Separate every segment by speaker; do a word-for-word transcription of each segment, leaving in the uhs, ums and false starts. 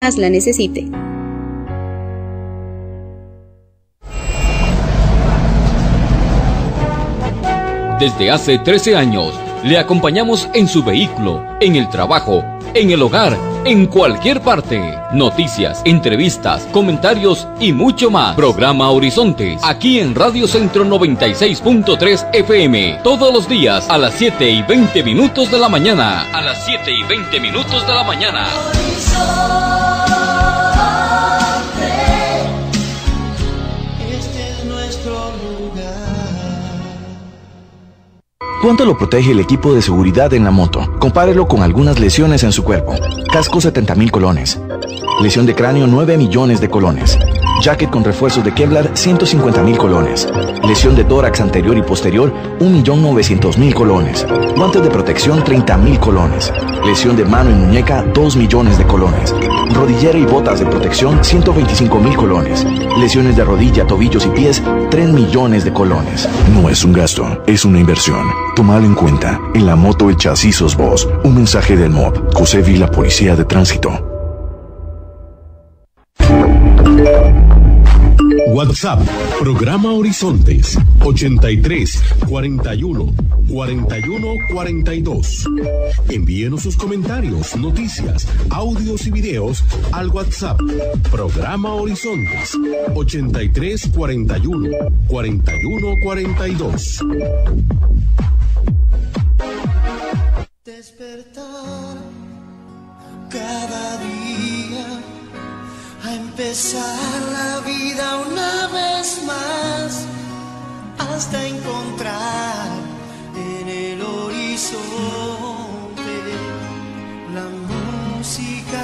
Speaker 1: la necesite.
Speaker 2: Desde hace trece años, le acompañamos en su vehículo, en el trabajo, en el hogar, en cualquier parte. Noticias, entrevistas, comentarios y mucho más. Programa Horizontes, aquí en Radio Centro noventa y seis punto tres F M. Todos los días a las siete y veinte minutos de la mañana. A las siete y veinte minutos de la mañana.
Speaker 3: Este es nuestro lugar.
Speaker 4: ¿Cuánto lo protege el equipo de seguridad en la moto? Compárelo con algunas lesiones en su cuerpo. Casco setenta mil colones. Lesión de cráneo nueve millones de colones. Jacket con refuerzos de Kevlar ciento cincuenta mil colones. Lesión de tórax anterior y posterior un millón novecientos mil colones. Guantes de protección treinta mil colones. Lesión de mano y muñeca dos millones de colones. Rodillera y botas de protección ciento veinticinco mil colones. Lesiones de rodilla, tobillos y pies tres millones de colones.
Speaker 5: No es un gasto, es una inversión. Tómalo en cuenta. En la moto el chasis sos vos. Un mensaje del M O B, COSEBI y la Policía de Tránsito.
Speaker 6: WhatsApp, programa Horizontes, ochenta y tres, cuarenta y uno, cuarenta y uno, cuarenta y dos. Envíenos sus comentarios, noticias, audios y videos al WhatsApp, programa Horizontes, ochenta y tres, cuarenta y uno, cuarenta y uno, cuarenta y dos.
Speaker 3: Despertar cada día, a empezar la vida una vez más, hasta encontrar en el horizonte la música.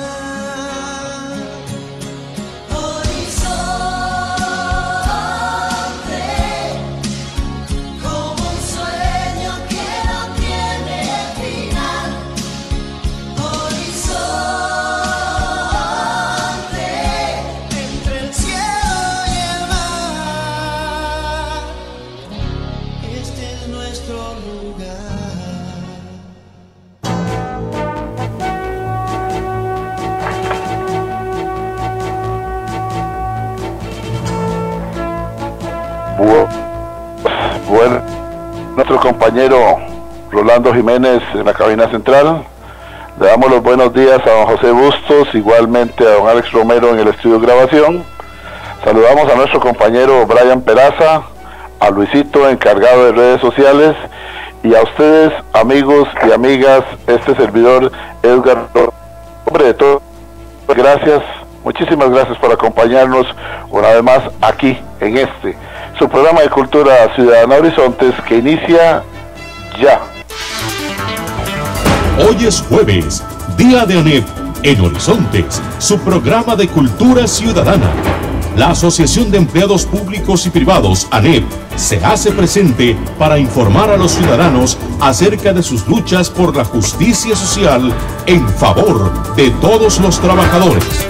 Speaker 7: Bueno, nuestro compañero Rolando Jiménez en la cabina central. Le damos los buenos días a don José Bustos, igualmente a don Alex Romero en el estudio de grabación. Saludamos a nuestro compañero Brian Peraza, a Luisito, encargado de redes sociales, y a ustedes, amigos y amigas, este servidor Edgar. Hombre de todo, gracias, muchísimas gracias por acompañarnos una vez más aquí en este su programa de Cultura Ciudadana Horizontes, que inicia ya.
Speaker 6: Hoy es jueves, día de ANEP en Horizontes, su programa de Cultura Ciudadana. La Asociación de Empleados Públicos y Privados, ANEP, se hace presente para informar a los ciudadanos acerca de sus luchas por la justicia social en favor de todos los trabajadores.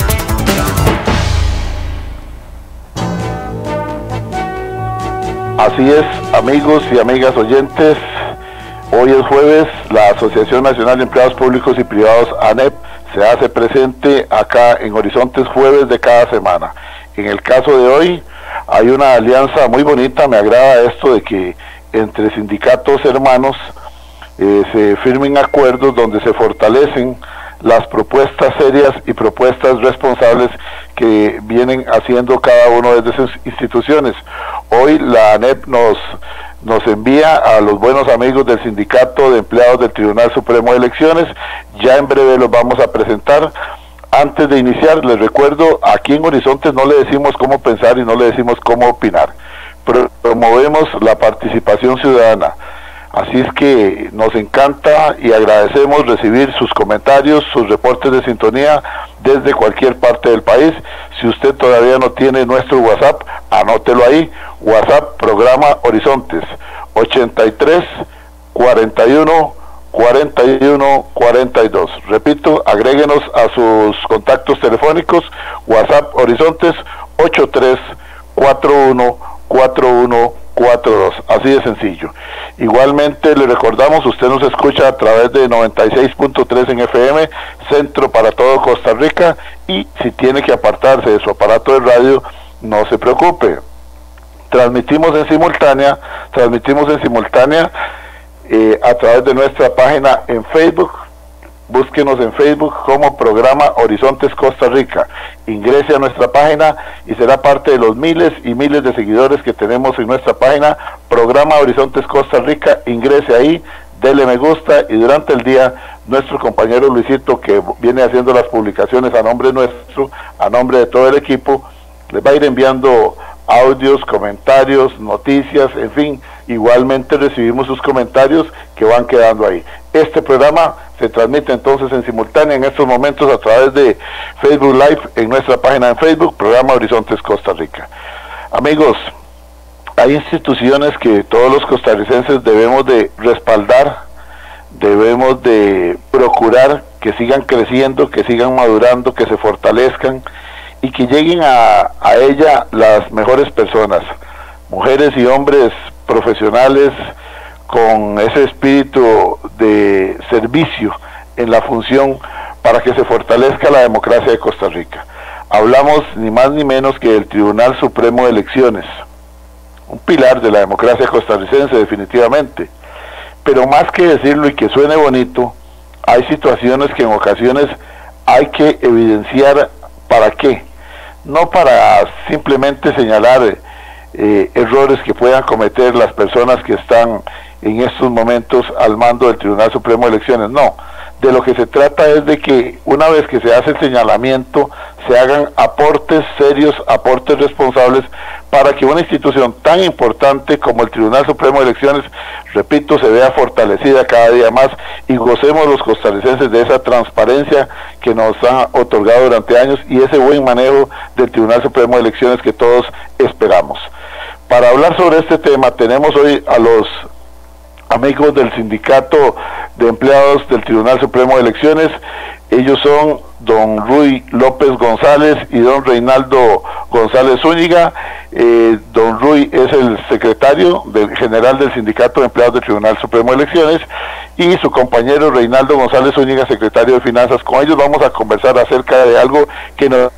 Speaker 7: Así es, amigos y amigas oyentes, hoy es jueves, la Asociación Nacional de Empleados Públicos y Privados, ANEP, se hace presente acá en Horizontes jueves de cada semana. En el caso de hoy, hay una alianza muy bonita, me agrada esto de que entre sindicatos hermanos eh, se firmen acuerdos donde se fortalecen las propuestas serias y propuestas responsables que vienen haciendo cada una de esas instituciones. Hoy la ANEP nos, nos envía a los buenos amigos del Sindicato de Empleados del Tribunal Supremo de Elecciones, ya en breve los vamos a presentar. Antes de iniciar, les recuerdo, aquí en Horizontes no le decimos cómo pensar y no le decimos cómo opinar, promovemos la participación ciudadana. Así es que nos encanta y agradecemos recibir sus comentarios, sus reportes de sintonía desde cualquier parte del país. Si usted todavía no tiene nuestro WhatsApp, anótelo ahí, WhatsApp Programa Horizontes, ochenta y tres, cuarenta y uno, cuarenta y uno, cuarenta y dos. Repito, agréguenos a sus contactos telefónicos, WhatsApp Horizontes, ochenta y tres, cuarenta y uno, cuarenta y uno, cuatro dos, así de sencillo. Igualmente le recordamos, usted nos escucha a través de noventa y seis punto tres en F M, centro para todo Costa Rica, y si tiene que apartarse de su aparato de radio, no se preocupe. Transmitimos en simultánea, transmitimos en simultánea eh, a través de nuestra página en Facebook. Búsquenos en Facebook como Programa Horizontes Costa Rica. Ingrese a nuestra página y será parte de los miles y miles de seguidores que tenemos en nuestra página, Programa Horizontes Costa Rica. Ingrese ahí, dele me gusta, y durante el día nuestro compañero Luisito, que viene haciendo las publicaciones a nombre nuestro, a nombre de todo el equipo, les va a ir enviando audios, comentarios, noticias, en fin. Igualmente recibimos sus comentarios que van quedando ahí. Este programa se transmite entonces en simultánea en estos momentos a través de Facebook Live en nuestra página en Facebook, Programa Horizontes Costa Rica. Amigos, hay instituciones que todos los costarricenses debemos de respaldar, debemos de procurar que sigan creciendo, que sigan madurando, que se fortalezcan y que lleguen a, a ella las mejores personas, mujeres y hombres profesionales con ese espíritu de servicio en la función para que se fortalezca la democracia de Costa Rica. Hablamos ni más ni menos que del Tribunal Supremo de Elecciones, un pilar de la democracia costarricense definitivamente, pero más que decirlo y que suene bonito, hay situaciones que en ocasiones hay que evidenciar. ¿Para qué? No para simplemente señalar eh, errores que puedan cometer las personas que están en estos momentos al mando del Tribunal Supremo de Elecciones, no. De lo que se trata es de que una vez que se hace el señalamiento, se hagan aportes serios, aportes responsables, para que una institución tan importante como el Tribunal Supremo de Elecciones, repito, se vea fortalecida cada día más y gocemos los costarricenses de esa transparencia que nos han otorgado durante años y ese buen manejo del Tribunal Supremo de Elecciones que todos esperamos. Para hablar sobre este tema tenemos hoy a los amigos del Sindicato de Empleados del Tribunal Supremo de Elecciones. Ellos son don Rui López González y don Reinaldo González Zúñiga. Eh, don Rui es el secretario del general del Sindicato de Empleados del Tribunal Supremo de Elecciones y su compañero Reinaldo González Zúñiga, secretario de Finanzas. Con ellos vamos a conversar acerca de algo que no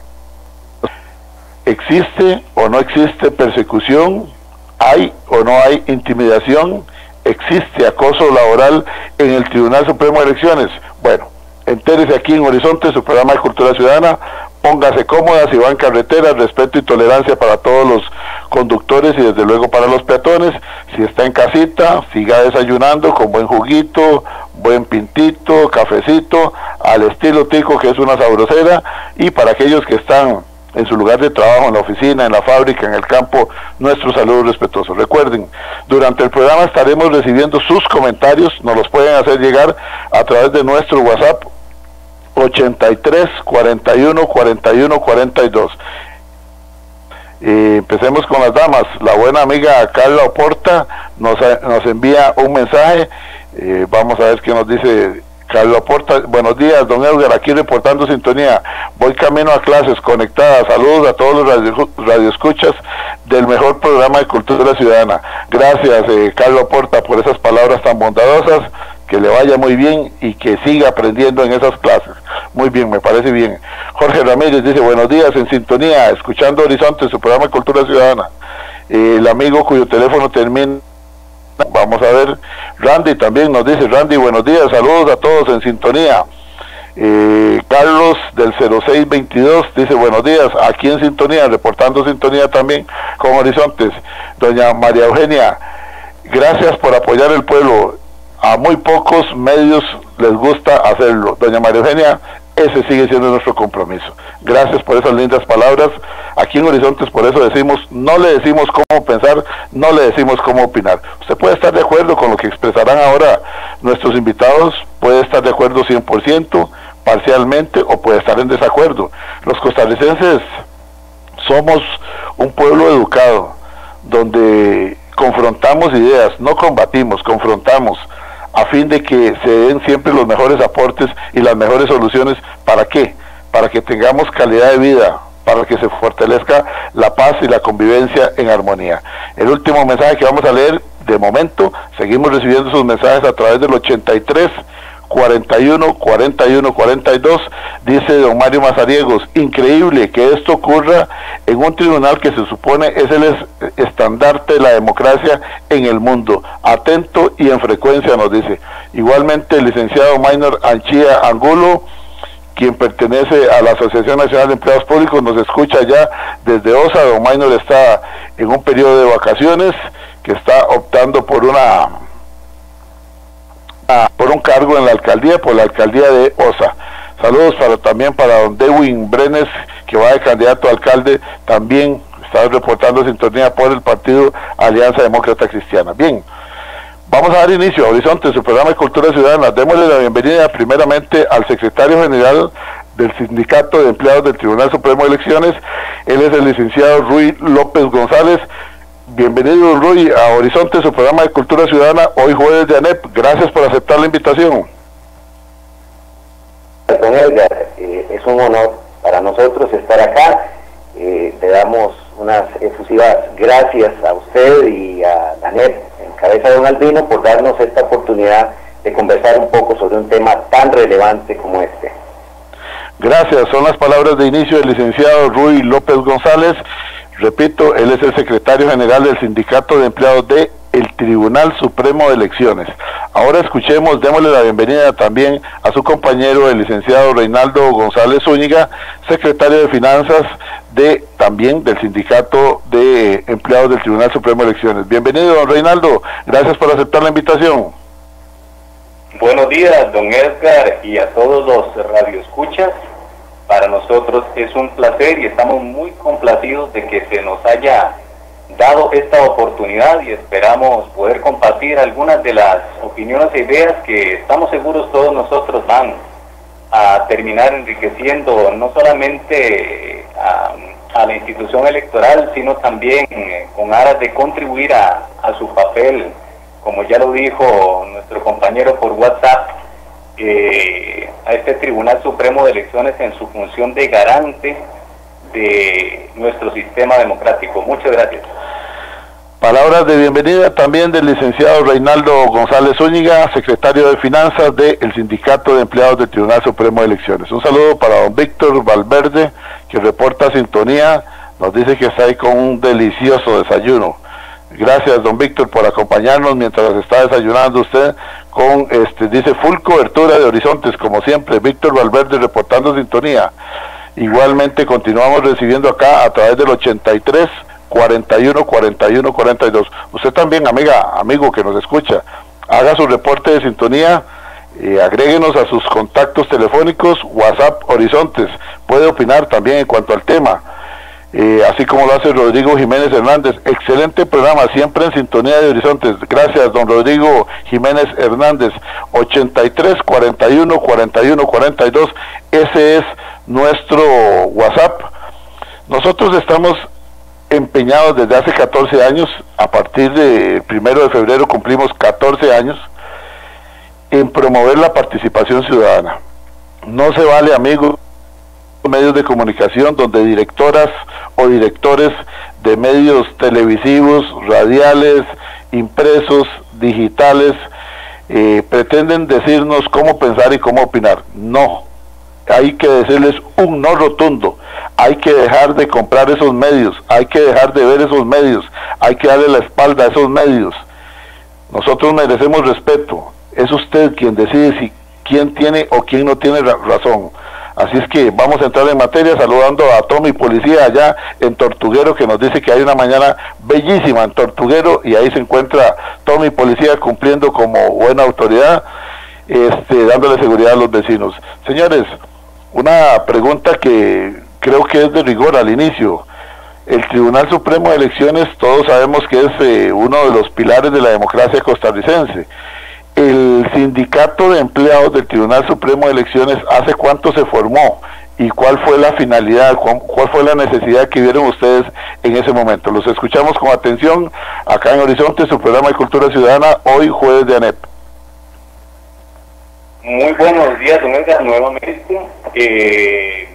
Speaker 7: existe o no existe persecución, hay o no hay intimidación, existe acoso laboral en el Tribunal Supremo de Elecciones. Bueno, entérese aquí en Horizonte, su programa de Cultura Ciudadana. Póngase cómoda, si va en carretera, respeto y tolerancia para todos los conductores y desde luego para los peatones. Si está en casita, siga desayunando con buen juguito, buen pintito, cafecito, al estilo tico, que es una sabrosera. Y para aquellos que están en su lugar de trabajo, en la oficina, en la fábrica, en el campo, nuestro saludo respetuoso. Recuerden, durante el programa estaremos recibiendo sus comentarios, nos los pueden hacer llegar a través de nuestro WhatsApp ochenta y tres, cuarenta y uno, cuarenta y uno, cuarenta y dos. Eh, empecemos con las damas. La buena amiga Carla Oporta nos, nos envía un mensaje. Eh, vamos a ver qué nos dice Carla Oporta. Buenos días, don Edgar, aquí reportando sintonía. Voy camino a clases, conectada. Saludos a todos los radio, radioescuchas del mejor programa de Cultura Ciudadana. Gracias, eh, Carla Oporta, por esas palabras tan bondadosas. Que le vaya muy bien y que siga aprendiendo en esas clases. Muy bien, me parece bien. Jorge Ramírez dice, buenos días, en sintonía, escuchando Horizonte, su programa de Cultura Ciudadana. Eh, el amigo cuyo teléfono termina, vamos a ver, Randy también nos dice, Randy, buenos días, saludos a todos en sintonía. Eh, Carlos del cero seis veintidós dice, buenos días, aquí en sintonía, reportando sintonía también con Horizontes. Doña María Eugenia, gracias por apoyar el pueblo. A muy pocos medios les gusta hacerlo. Doña María Eugenia, ese sigue siendo nuestro compromiso. Gracias por esas lindas palabras. Aquí en Horizontes por eso decimos, no le decimos cómo pensar, no le decimos cómo opinar. Usted puede estar de acuerdo con lo que expresarán ahora nuestros invitados, puede estar de acuerdo cien por ciento, parcialmente, o puede estar en desacuerdo. Los costarricenses somos un pueblo educado, donde confrontamos ideas, no combatimos, confrontamos, a fin de que se den siempre los mejores aportes y las mejores soluciones. ¿Para qué? Para que tengamos calidad de vida, para que se fortalezca la paz y la convivencia en armonía. El último mensaje que vamos a leer, de momento, seguimos recibiendo sus mensajes a través del ochenta y tres, cuarenta y uno, cuarenta y uno, cuarenta y dos, dice don Mario Mazariegos, increíble que esto ocurra en un tribunal que se supone es el es, estandarte de la democracia en el mundo, atento y en frecuencia, nos dice. Igualmente el licenciado Maynor Anchía Angulo, quien pertenece a la Asociación Nacional de Empleados Públicos, nos escucha ya desde OSA. Don Maynor está en un periodo de vacaciones, que está optando por una por un cargo en la alcaldía, por la alcaldía de OSA. Saludos para también para don Dewin Brenes, que va de candidato a alcalde, también está reportando sintonía por el partido Alianza Demócrata Cristiana. Bien, vamos a dar inicio a Horizonte, su programa de Cultura Ciudadana. Démosle la bienvenida primeramente al secretario general del Sindicato de Empleados del Tribunal Supremo de Elecciones. Él es el licenciado Rui López González. Bienvenido, Rui, a Horizonte, su programa de Cultura Ciudadana, hoy jueves de ANEP. Gracias por aceptar la invitación.
Speaker 1: Don Edgar, eh, es un honor para nosotros estar acá. Eh, le damos unas efusivas gracias a usted y a ANEP, en cabeza de don Albino, por darnos esta oportunidad de conversar un poco sobre un tema tan relevante como este.
Speaker 7: Gracias, son las palabras de inicio del licenciado Rui López González. Repito, él es el secretario general del Sindicato de Empleados de el Tribunal Supremo de Elecciones. Ahora escuchemos, démosle la bienvenida también a su compañero, el licenciado Reinaldo González Zúñiga, secretario de Finanzas de también del Sindicato de Empleados del Tribunal Supremo de Elecciones. Bienvenido, don Reinaldo, gracias por aceptar la invitación.
Speaker 8: Buenos días, don Edgar, y a todos los radioescuchas. Para nosotros es un placer y estamos muy complacidos de que se nos haya dado esta oportunidad y esperamos poder compartir algunas de las opiniones e ideas que estamos seguros todos nosotros van a terminar enriqueciendo no solamente a, a la institución electoral, sino también eh, con aras de contribuir a, a su papel, como ya lo dijo nuestro compañero por WhatsApp, Eh, a este Tribunal Supremo de Elecciones en su función de garante de nuestro sistema democrático. Muchas gracias.
Speaker 7: Palabras de bienvenida también del licenciado Reinaldo González Zúñiga, secretario de Finanzas del Sindicato de Empleados del Tribunal Supremo de Elecciones. Un saludo para don Víctor Valverde, que reporta sintonía, nos dice que está ahí con un delicioso desayuno. Gracias, don Víctor, por acompañarnos mientras está desayunando usted con, este, dice, full cobertura de Horizontes, como siempre. Víctor Valverde reportando sintonía. Igualmente continuamos recibiendo acá a través del ochenta y tres, cuarenta y uno, cuarenta y uno, cuarenta y dos. Usted también, amiga, amigo que nos escucha, haga su reporte de sintonía, eh, agréguenos a sus contactos telefónicos, WhatsApp Horizontes. Puede opinar también en cuanto al tema. Eh, así como lo hace Rodrigo Jiménez Hernández. Excelente programa, siempre en sintonía de Horizontes. Gracias, don Rodrigo Jiménez Hernández. ochenta y tres, cuarenta y uno, cuarenta y uno, cuarenta y dos, ese es nuestro WhatsApp. Nosotros estamos empeñados desde hace catorce años, a partir del primero de febrero cumplimos catorce años, en promover la participación ciudadana. No se vale, amigos, medios de comunicación donde directoras o directores de medios televisivos, radiales, impresos, digitales, eh, pretenden decirnos cómo pensar y cómo opinar. No, hay que decirles un no rotundo. Hay que dejar de comprar esos medios, hay que dejar de ver esos medios, hay que darle la espalda a esos medios. Nosotros merecemos respeto. Es usted quien decide si quién tiene o quién no tiene razón. Así es que vamos a entrar en materia saludando a Tommy Policía allá en Tortuguero, que nos dice que hay una mañana bellísima en Tortuguero, y ahí se encuentra Tommy Policía cumpliendo como buena autoridad, este, dándole seguridad a los vecinos. Señores, una pregunta que creo que es de rigor al inicio. El Tribunal Supremo de Elecciones, todos sabemos que es eh, uno de los pilares de la democracia costarricense. El Sindicato de Empleados del Tribunal Supremo de Elecciones, ¿hace cuánto se formó? ¿Y cuál fue la finalidad, cuál fue la necesidad que vieron ustedes en ese momento? Los escuchamos con atención acá en Horizonte, su programa de Cultura Ciudadana, hoy jueves de ANEP.
Speaker 8: Muy buenos días, don Edgar, nuevamente. Eh,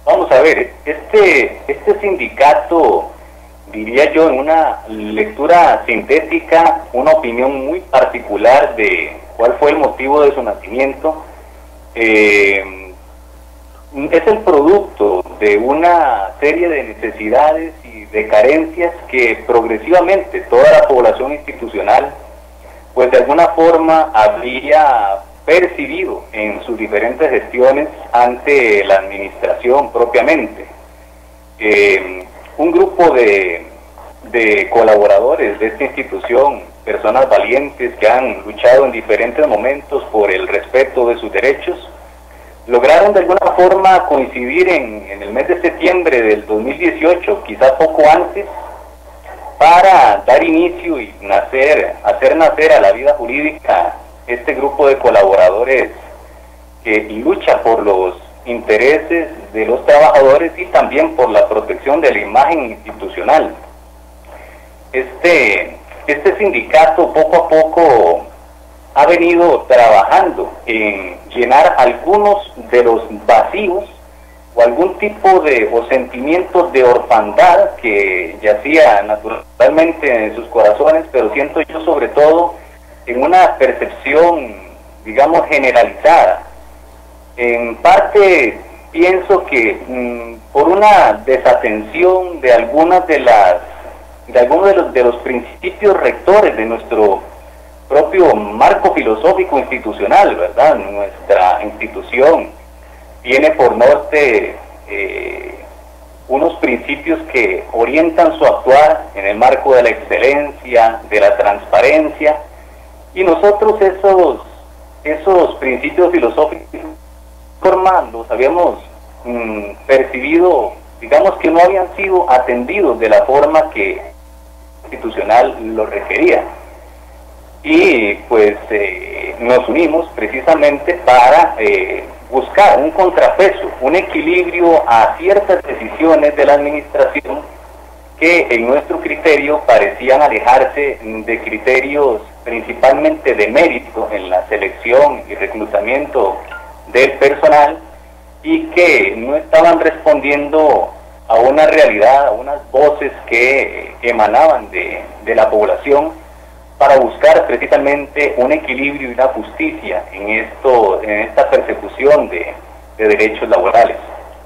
Speaker 8: vamos a ver, este, este sindicato, diría yo, en una lectura sintética, una opinión muy particular de cuál fue el motivo de su nacimiento, eh, es el producto de una serie de necesidades y de carencias que progresivamente toda la población institucional, pues de alguna forma había percibido en sus diferentes gestiones ante la administración propiamente. Eh, un grupo de, de colaboradores de esta institución, personas valientes que han luchado en diferentes momentos por el respeto de sus derechos, lograron de alguna forma coincidir en, en el mes de septiembre del dos mil dieciocho, quizás poco antes, para dar inicio y nacer, hacer nacer a la vida jurídica este grupo de colaboradores que lucha por los intereses de los trabajadores y también por la protección de la imagen institucional. Este, este sindicato poco a poco ha venido trabajando en llenar algunos de los vacíos o algún tipo de o sentimientos de orfandad que yacía naturalmente en sus corazones, pero siento yo sobre todo en una percepción, digamos, generalizada. En parte pienso que mmm, por una desatención de algunas de las de algunos de los, de los principios rectores de nuestro propio marco filosófico institucional, ¿verdad? Nuestra institución tiene por norte eh, unos principios que orientan su actuar en el marco de la excelencia, de la transparencia, y nosotros esos, esos principios filosóficos los habíamos mm, percibido, digamos que no habían sido atendidos de la forma que institucional lo requería. Y pues eh, nos unimos precisamente para eh, buscar un contrapeso, un equilibrio a ciertas decisiones de la administración que en nuestro criterio parecían alejarse de criterios principalmente de mérito en la selección y reclutamiento del personal y que no estaban respondiendo a una realidad, a unas voces que emanaban de, de la población, para buscar precisamente un equilibrio y una justicia en esto, en esta persecución de, de derechos laborales.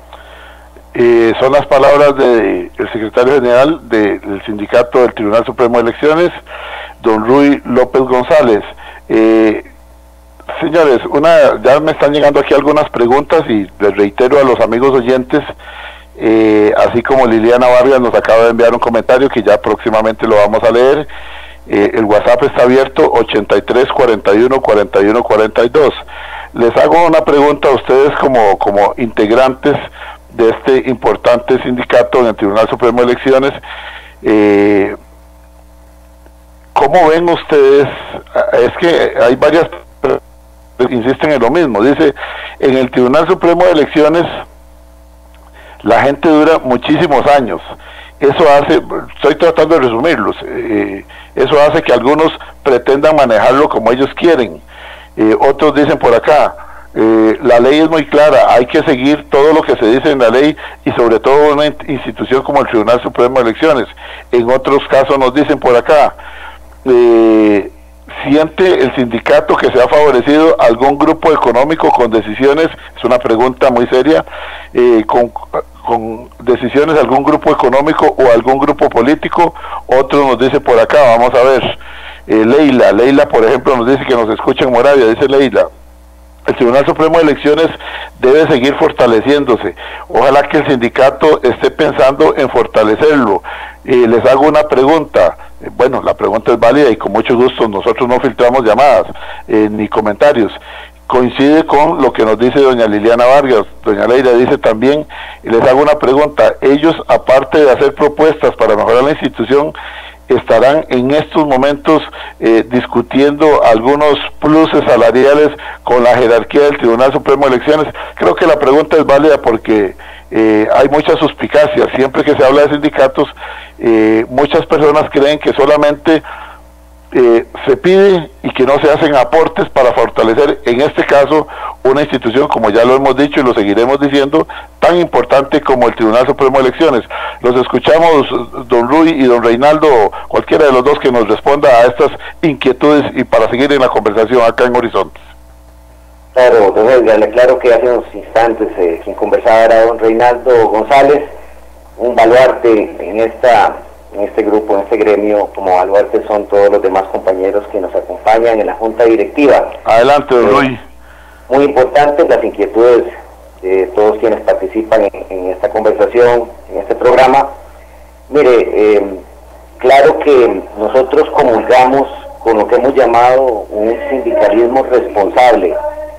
Speaker 7: Eh, son las palabras del secretario general de, del sindicato del Tribunal Supremo de Elecciones, don Ruy López González. Eh, señores, una, ya me están llegando aquí algunas preguntas y les reitero a los amigos oyentes, eh, así como Liliana Vargas nos acaba de enviar un comentario que ya próximamente lo vamos a leer. Eh, el WhatsApp está abierto, ochenta y tres, cuarenta y uno, cuarenta y uno, cuarenta y dos. Les hago una pregunta a ustedes como, como integrantes de este importante sindicato en el Tribunal Supremo de Elecciones. Eh, ¿Cómo ven ustedes? Es que hay varias, insisten en lo mismo. Dice, en el Tribunal Supremo de Elecciones la gente dura muchísimos años. Eso hace, estoy tratando de resumirlos, eh, eso hace que algunos pretendan manejarlo como ellos quieren. Eh, otros dicen por acá, eh, la ley es muy clara, hay que seguir todo lo que se dice en la ley y sobre todo una institución como el Tribunal Supremo de Elecciones. En otros casos nos dicen por acá, eh, ¿siente el sindicato que se ha favorecido algún grupo económico con decisiones? Es una pregunta muy seria, eh, con... con decisiones de algún grupo económico o algún grupo político. Otro nos dice por acá, vamos a ver, eh, Leila, Leila por ejemplo nos dice que nos escucha en Moravia, dice Leila, el Tribunal Supremo de Elecciones debe seguir fortaleciéndose, ojalá que el sindicato esté pensando en fortalecerlo. Eh, les hago una pregunta, eh, bueno, la pregunta es válida y con mucho gusto nosotros no filtramos llamadas eh, ni comentarios. Coincide con lo que nos dice doña Liliana Vargas. Doña Leila dice también, y les hago una pregunta, ellos aparte de hacer propuestas para mejorar la institución, estarán en estos momentos eh, discutiendo algunos pluses salariales con la jerarquía del Tribunal Supremo de Elecciones. Creo que la pregunta es válida porque eh, hay muchas suspicacias. Siempre que se habla de sindicatos, eh, muchas personas creen que solamente eh, se pide y que no se hacen aportes para fortalecer, en este caso, una institución, como ya lo hemos dicho y lo seguiremos diciendo, tan importante como el Tribunal Supremo de Elecciones. Los escuchamos, don Rui y don Reinaldo, cualquiera de los dos que nos responda a estas inquietudes y para seguir en la conversación acá en Horizontes.
Speaker 1: Claro, don Edgar, le aclaro que hace unos instantes eh, quien conversaba era don Reinaldo González, un baluarte en esta en este grupo, en este gremio. Como baluarte son todos los demás compañeros que nos acompañan en la Junta Directiva.
Speaker 7: Adelante, don Rui.
Speaker 1: Eh, muy importantes las inquietudes de todos quienes participan en, en esta conversación, en este programa. Mire, eh, claro que nosotros comulgamos con lo que hemos llamado un sindicalismo responsable.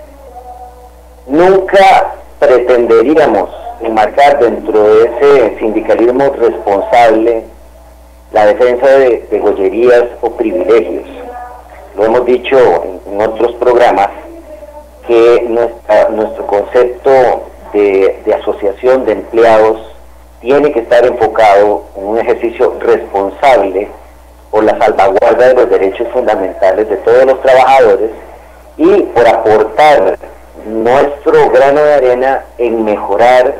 Speaker 1: Nunca pretenderíamos enmarcar dentro de ese sindicalismo responsable la defensa de degollerías o privilegios. Lo hemos dicho en, en otros programas, que nuestra, nuestro concepto de, de asociación de empleados tiene que estar enfocado en un ejercicio responsable por la salvaguarda de los derechos fundamentales de todos los trabajadores y por aportar nuestro grano de arena en mejorar,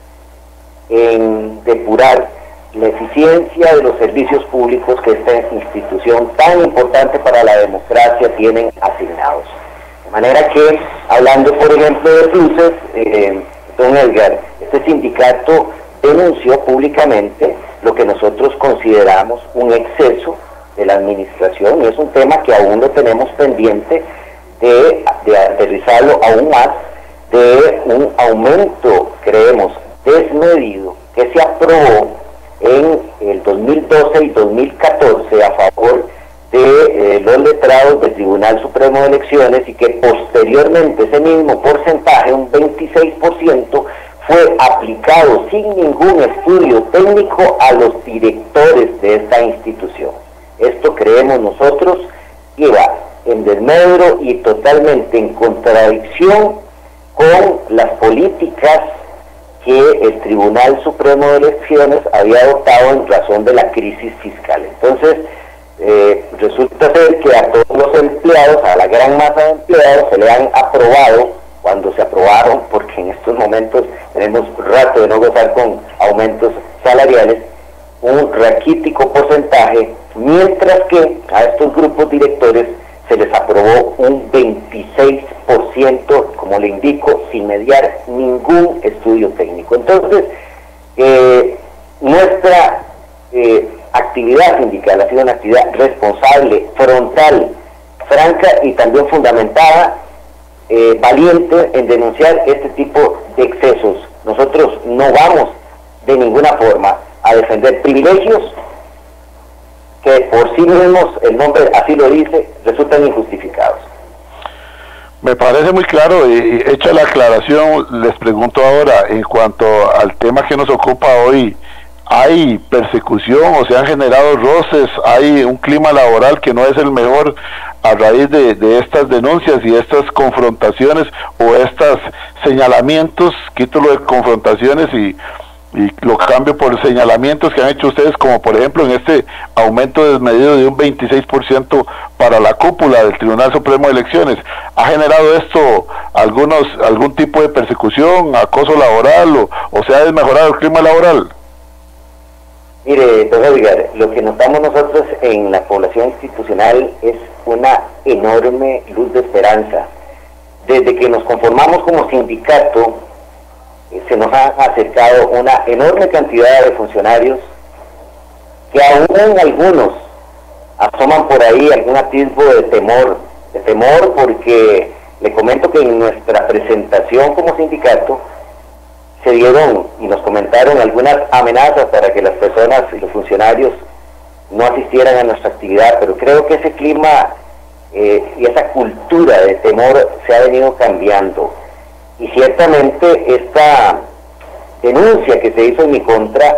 Speaker 1: en depurar la eficiencia de los servicios públicos que esta institución tan importante para la democracia tienen asignados. De manera que, hablando por ejemplo de pluses, eh, don Edgar, este sindicato denunció públicamente lo que nosotros consideramos un exceso de la administración, y es un tema que aún lo tenemos pendiente de, de aterrizarlo aún más, de un aumento, creemos, desmedido que se aprobó en el dos mil doce y dos mil catorce a favor de eh, los letrados del Tribunal Supremo de Elecciones, y que posteriormente ese mismo porcentaje, un veintiséis por ciento, fue aplicado sin ningún estudio técnico a los directores de esta institución. Esto, creemos nosotros, iba en desmedro y totalmente en contradicción con las políticas que el Tribunal Supremo de Elecciones había adoptado en razón de la crisis fiscal. Entonces, eh, resulta ser que a todos los empleados, a la gran masa de empleados, se le han aprobado, cuando se aprobaron, porque en estos momentos tenemos rato de no gozar con aumentos salariales, un raquítico porcentaje, mientras que a estos grupos directores se les aprobó un veintiséis por ciento, como le indico, sin mediar ningún estudio técnico. Entonces, eh, nuestra eh, actividad sindical ha sido una actividad responsable, frontal, franca y también fundamentada, eh, valiente en denunciar este tipo de excesos. Nosotros no vamos de ninguna forma a defender privilegios que por sí mismos, el nombre así lo dice, resultan injustificados.
Speaker 7: Me parece muy claro, y hecha la aclaración, les pregunto ahora, en cuanto al tema que nos ocupa hoy, ¿hay persecución o se han generado roces? ¿Hay un clima laboral que no es el mejor a raíz de, de estas denuncias y estas confrontaciones o estos señalamientos? Quito lo de confrontaciones y y lo cambio por señalamientos que han hecho ustedes, como por ejemplo en este aumento desmedido de un veintiséis por ciento para la cúpula del Tribunal Supremo de Elecciones. ¿Ha generado esto algunos algún tipo de persecución, acoso laboral o, o se ha desmejorado el clima laboral?
Speaker 1: Mire, don Edgar, lo que notamos nosotros en la población institucional es una enorme luz de esperanza. Desde que nos conformamos como sindicato, se nos ha acercado una enorme cantidad de funcionarios que aún algunos asoman por ahí algún atisbo de temor, de temor porque le comento que en nuestra presentación como sindicato se dieron y nos comentaron algunas amenazas para que las personas y los funcionarios no asistieran a nuestra actividad, pero creo que ese clima eh, y esa cultura de temor se ha venido cambiando. Y ciertamente esta denuncia que se hizo en mi contra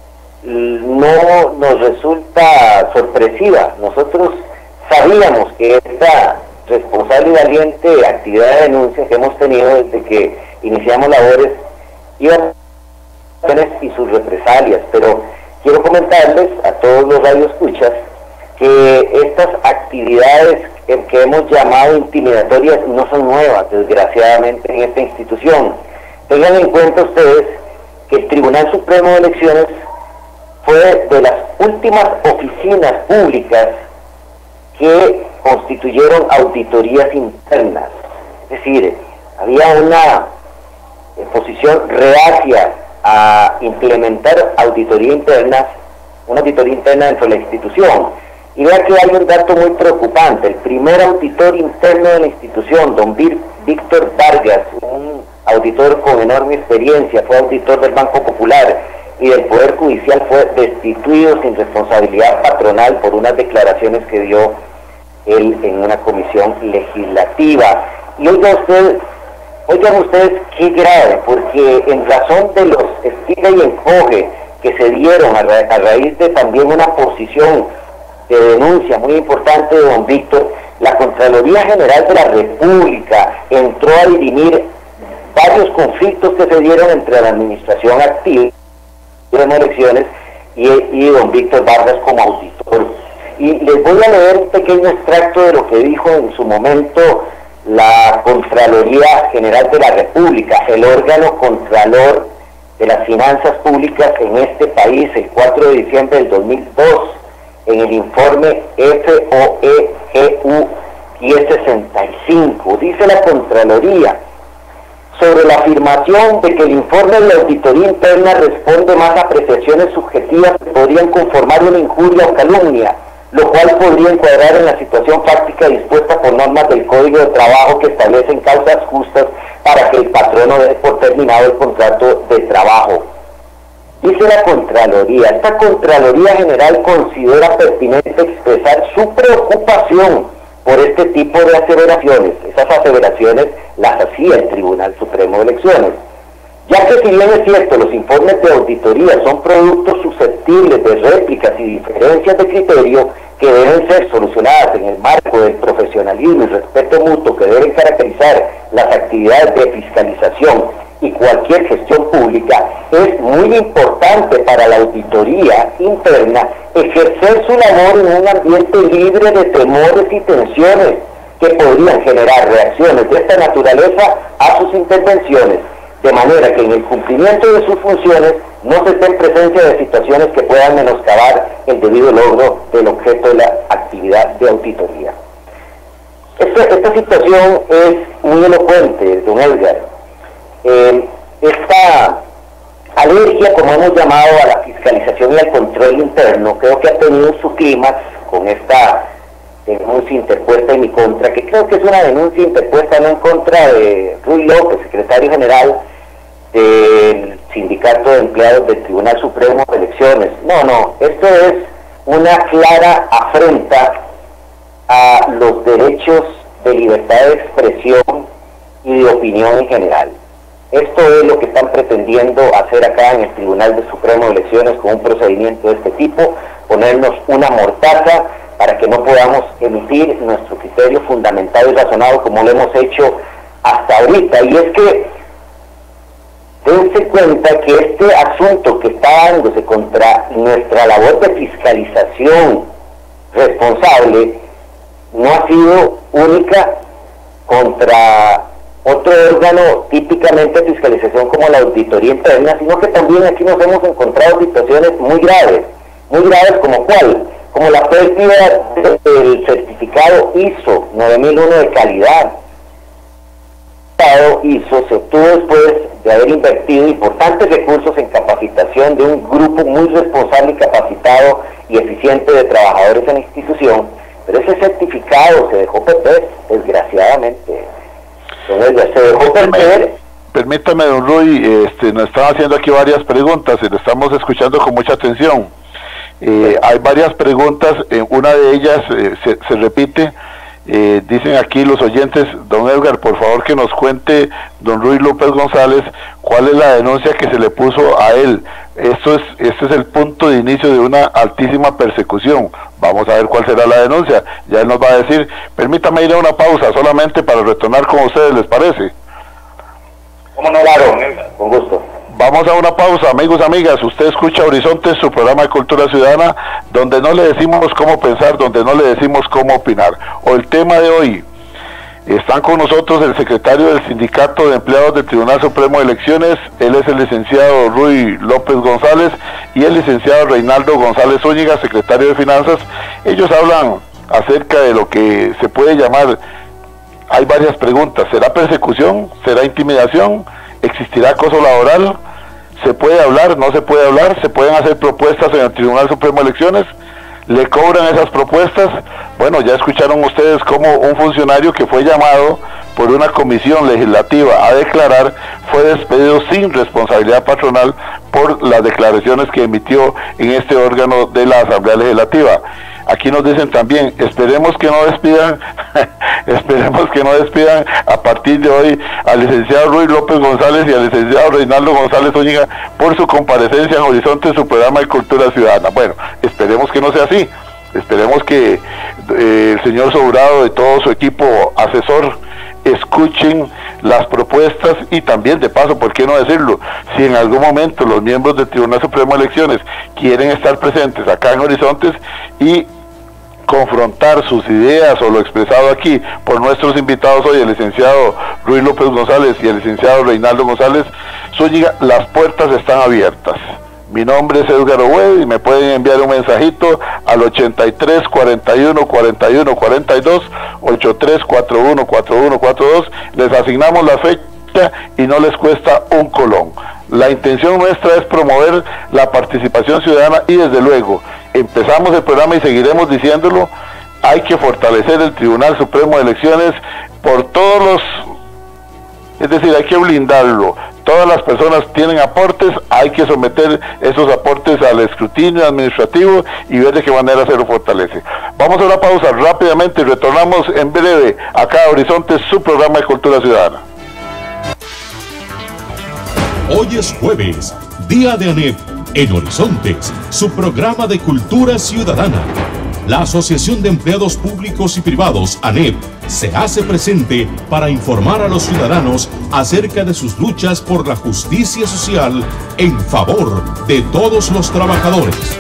Speaker 1: no nos resulta sorpresiva. Nosotros sabíamos que esta responsable y valiente actividad de denuncia que hemos tenido desde que iniciamos labores iba a tener y sus represalias, pero quiero comentarles a todos los radioescuchas que estas actividades que hemos llamado intimidatorias no son nuevas, desgraciadamente, en esta institución. Tengan en cuenta ustedes que el Tribunal Supremo de Elecciones fue de las últimas oficinas públicas que constituyeron auditorías internas. Es decir, había una posición reacia a implementar auditoría interna, una auditoría interna dentro de la institución. Y vea que hay un dato muy preocupante. El primer auditor interno de la institución, don Víctor Vargas, un auditor con enorme experiencia, fue auditor del Banco Popular y del Poder Judicial, fue destituido sin responsabilidad patronal por unas declaraciones que dio él en una comisión legislativa. Y oiga usted, oigan ustedes qué grave, porque en razón de los estira y encoge que se dieron a, ra a raíz de también una posición de denuncia muy importante de don Víctor, la Contraloría General de la República entró a dirimir varios conflictos que se dieron entre la administración activa de las elecciones y, y don Víctor Vargas como auditor. Y les voy a leer un pequeño extracto de lo que dijo en su momento la Contraloría General de la República, el órgano contralor de las finanzas públicas en este país, el cuatro de diciembre del dos mil dos, en el informe F O E G U diez sesenta y cinco. Dice la Contraloría: sobre la afirmación de que el informe de la auditoría interna responde más a apreciaciones subjetivas que podrían conformar una injuria o calumnia, lo cual podría encuadrar en la situación fáctica dispuesta por normas del Código de Trabajo que establecen causas justas para que el patrono dé por terminado el contrato de trabajo. Dice la Contraloría: esta Contraloría General considera pertinente expresar su preocupación por este tipo de aseveraciones. Esas aseveraciones las hacía el Tribunal Supremo de Elecciones, ya que si bien es cierto, los informes de auditoría son productos susceptibles de réplicas y diferencias de criterio que deben ser solucionadas en el marco del profesionalismo y respeto mutuo que deben caracterizar las actividades de fiscalización y cualquier gestión pública, es muy importante para la auditoría interna ejercer su labor en un ambiente libre de temores y tensiones que podrían generar reacciones de esta naturaleza a sus intervenciones, de manera que en el cumplimiento de sus funciones no se esté en presencia de situaciones que puedan menoscabar el debido logro del objeto de la actividad de auditoría. Esta, esta situación es muy elocuente, don Edgar. Eh, esta alergia, como hemos llamado, a la fiscalización y al control interno, creo que ha tenido su clímax con esta denuncia interpuesta en mi contra, que creo que es una denuncia interpuesta no en contra de Ruy López, secretario general del Sindicato de Empleados del Tribunal Supremo de Elecciones. No, no, esto es una clara afrenta a los derechos de libertad de expresión y de opinión en general. Esto es lo que están pretendiendo hacer acá en el Tribunal de Supremo de Elecciones con un procedimiento de este tipo, ponernos una mortaza para que no podamos emitir nuestro criterio fundamentado y razonado como lo hemos hecho hasta ahorita. Y es que dense cuenta que este asunto que está dándose contra nuestra labor de fiscalización responsable no ha sido única contra otro órgano típicamente de fiscalización como la auditoría interna, sino que también aquí nos hemos encontrado situaciones muy graves, muy graves como cuál, como la pérdida del certificado I S O nueve mil uno de calidad. El certificado I S O se obtuvo después de haber invertido importantes recursos en capacitación de un grupo muy responsable y capacitado y eficiente de trabajadores en la institución, pero ese certificado se dejó perder, desgraciadamente. Entonces, se dejó perder.
Speaker 7: Permítame, don Ruy, este, nos están haciendo aquí varias preguntas y lo estamos escuchando con mucha atención. Eh, hay varias preguntas, eh, una de ellas eh, se, se repite, eh, dicen aquí los oyentes: don Edgar, por favor que nos cuente don Ruy López González cuál es la denuncia que se le puso a él. Esto es, este es el punto de inicio de una altísima persecución. Vamos a ver cuál será la denuncia, ya él nos va a decir. Permítame ir a una pausa solamente para retornar con ustedes, ¿les parece?
Speaker 8: ¿Cómo no?
Speaker 1: Claro, con gusto.
Speaker 7: Vamos a una pausa, amigos, amigas. Usted escucha Horizontes, su programa de cultura ciudadana, donde no le decimos cómo pensar, donde no le decimos cómo opinar. O el tema de hoy, están con nosotros el secretario del Sindicato de Empleados del Tribunal Supremo de Elecciones, él es el licenciado Ruy López González, y el licenciado Reinaldo González Zúñiga, secretario de Finanzas. Ellos hablan acerca de lo que se puede llamar, hay varias preguntas, ¿será persecución? ¿Será intimidación? ¿Existirá acoso laboral? ¿Se puede hablar? ¿No se puede hablar? ¿Se pueden hacer propuestas en el Tribunal Supremo de Elecciones? ¿Le cobran esas propuestas? Bueno, ya escucharon ustedes cómo un funcionario que fue llamado por una comisión legislativa a declarar fue despedido sin responsabilidad patronal por las declaraciones que emitió en este órgano de la Asamblea Legislativa. Aquí nos dicen también, esperemos que no despidan, esperemos que no despidan a partir de hoy al licenciado Ruy López González y al licenciado Reinaldo González Zúñiga por su comparecencia en Horizonte, su programa de cultura ciudadana. Bueno, esperemos que no sea así, esperemos que eh, el señor Sobrado y todo su equipo asesor escuchen las propuestas y también, de paso, ¿por qué no decirlo? Si en algún momento los miembros del Tribunal Supremo de Elecciones quieren estar presentes acá en Horizontes y confrontar sus ideas o lo expresado aquí por nuestros invitados hoy, el licenciado Ruy López González y el licenciado Reinaldo González Zúñiga, las puertas están abiertas. Mi nombre es Edgar Owe y me pueden enviar un mensajito al ochenta y tres, cuarenta y uno, cuarenta y uno, cuarenta y dos, ochenta y tres, cuarenta y uno, cuarenta y uno, cuarenta y dos. Les asignamos la fecha y no les cuesta un colón. La intención nuestra es promover la participación ciudadana y desde luego empezamos el programa y seguiremos diciéndolo, hay que fortalecer el Tribunal Supremo de Elecciones por todos los, es decir, hay que blindarlo. Todas las personas tienen aportes, hay que someter esos aportes al escrutinio administrativo y ver de qué manera se lo fortalece. Vamos a una pausa rápidamente y retornamos en breve acá a Horizonte, su programa de cultura ciudadana.
Speaker 6: Hoy es jueves, día de ANEP en Horizontes, su programa de cultura ciudadana. La Asociación de Empleados Públicos y Privados, ANEP, se hace presente para informar a los ciudadanos acerca de sus luchas por la justicia social en favor de todos los trabajadores.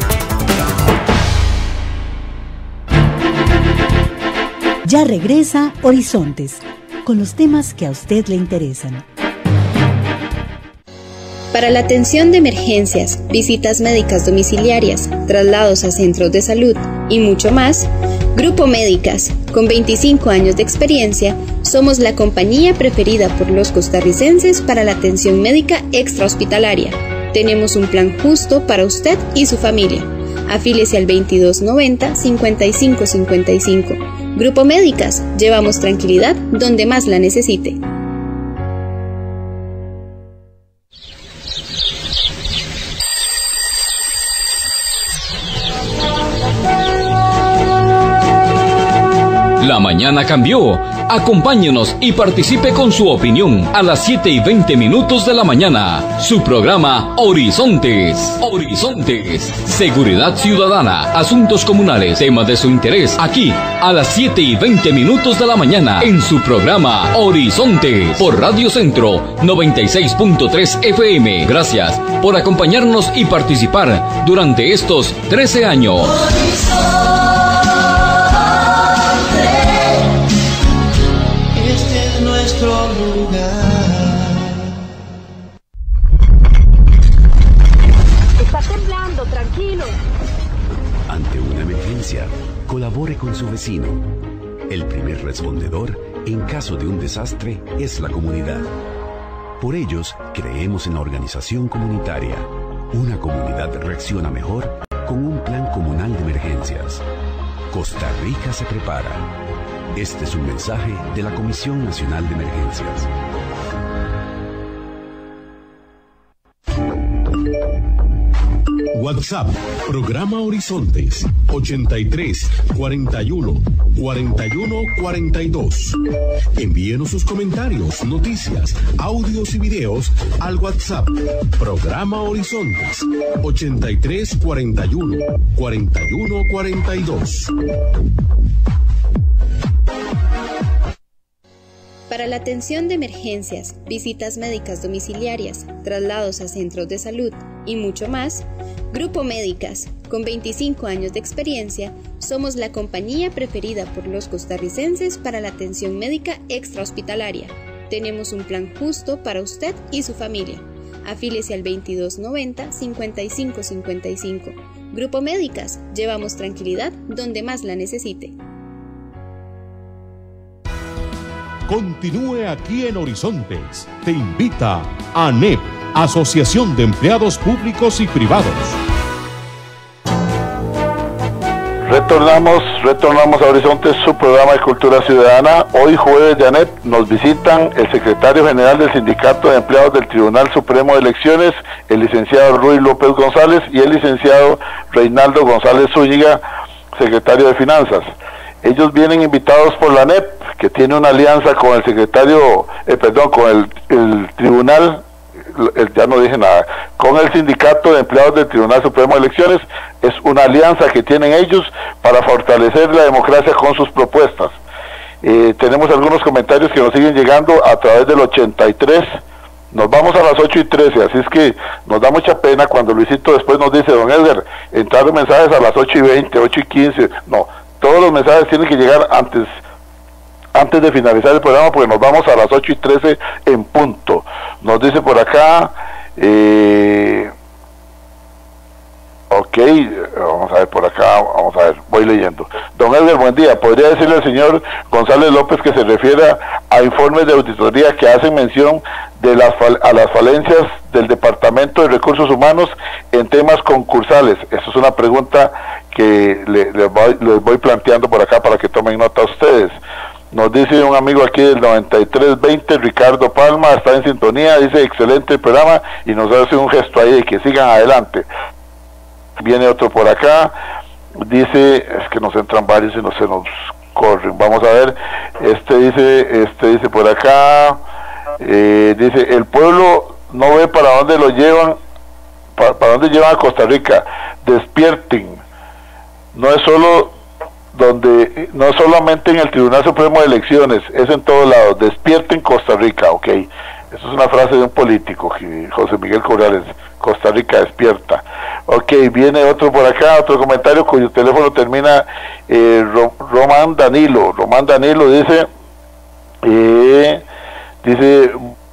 Speaker 9: Ya regresa Horizontes, con los temas que a usted le interesan.
Speaker 10: Para la atención de emergencias, visitas médicas domiciliarias, traslados a centros de salud y mucho más, Grupo Médicas, con veinticinco años de experiencia, somos la compañía preferida por los costarricenses para la atención médica extrahospitalaria. Tenemos un plan justo para usted y su familia. Afíliese al veintidós noventa, cincuenta y cinco cincuenta y cinco. Grupo Médicas, llevamos tranquilidad donde más la necesite.
Speaker 2: La mañana cambió. Acompáñenos y participe con su opinión a las siete y veinte minutos de la mañana. Su programa Horizontes. Horizontes. Seguridad ciudadana, asuntos comunales, temas de su interés. Aquí a las siete y veinte minutos de la mañana en su programa Horizontes por Radio Centro noventa y seis punto tres F M. Gracias por acompañarnos y participar durante estos trece años.
Speaker 11: Colabore con su vecino. El primer respondedor en caso de un desastre es la comunidad. Por ellos, creemos en la organización comunitaria. Una comunidad reacciona mejor con un plan comunal de emergencias. Costa Rica se prepara. Este es un mensaje de la Comisión Nacional de Emergencias.
Speaker 6: WhatsApp, programa Horizontes, ochenta y tres, cuarenta y uno, cuarenta y uno, cuarenta y dos. Envíenos sus comentarios, noticias, audios y videos al WhatsApp, programa Horizontes, ochenta y tres, cuarenta y uno, cuarenta y uno, cuarenta y dos.
Speaker 10: Para la atención de emergencias, visitas médicas domiciliarias, traslados a centros de salud y mucho más, Grupo Médicas, con veinticinco años de experiencia, somos la compañía preferida por los costarricenses para la atención médica extrahospitalaria. Tenemos un plan justo para usted y su familia. Afíliese al veintidós noventa, cincuenta y cinco cincuenta y cinco. Grupo Médicas, llevamos tranquilidad donde más la necesite.
Speaker 6: Continúe aquí en Horizontes. Te invita a ANEP, Asociación de Empleados Públicos y Privados.
Speaker 7: Retornamos, retornamos a Horizontes, su programa de Cultura Ciudadana. Hoy jueves de ANEP nos visitan el secretario general del Sindicato de Empleados del Tribunal Supremo de Elecciones, el licenciado Ruy López González, y el licenciado Reinaldo González Zúñiga, secretario de Finanzas. Ellos vienen invitados por la ANEP, que tiene una alianza con el secretario, eh, perdón, con el, el tribunal, el, ya no dije nada, con el Sindicato de Empleados del Tribunal Supremo de Elecciones. Es una alianza que tienen ellos para fortalecer la democracia con sus propuestas. Eh, tenemos algunos comentarios que nos siguen llegando a través del ochenta y tres. Nos vamos a las ocho y trece, así es que nos da mucha pena cuando Luisito después nos dice: don Edgar, entraron mensajes a las ocho y veinte, ocho y quince. No, todos los mensajes tienen que llegar antes antes de finalizar el programa, porque nos vamos a las ocho y trece en punto. Nos dice por acá, eh, ok, vamos a ver por acá, vamos a ver, voy leyendo. Don Edgar, buen día. ¿Podría decirle al señor González López que se refiera a informes de auditoría que hacen mención de las a las falencias del Departamento de Recursos Humanos en temas concursales? Esa es una pregunta que le, le voy, les voy planteando por acá para que tomen nota ustedes. Nos dice un amigo aquí del noventa y tres veinte, Ricardo Palma, está en sintonía, dice: excelente el programa, y nos hace un gesto ahí de que sigan adelante. Viene otro por acá, dice, es que nos entran varios y no se nos corren, vamos a ver, este dice, este dice por acá, eh, dice: el pueblo no ve para dónde lo llevan, para, para dónde llevan a Costa Rica, despierten, no es solo donde, no solamente en el Tribunal Supremo de Elecciones, es en todos lados, despierten Costa Rica. Ok, eso es una frase de un político, José Miguel Corrales, Costa Rica despierta. Ok, viene otro por acá, otro comentario cuyo teléfono termina eh, Ro, Román Danilo, Román Danilo dice, eh, dice,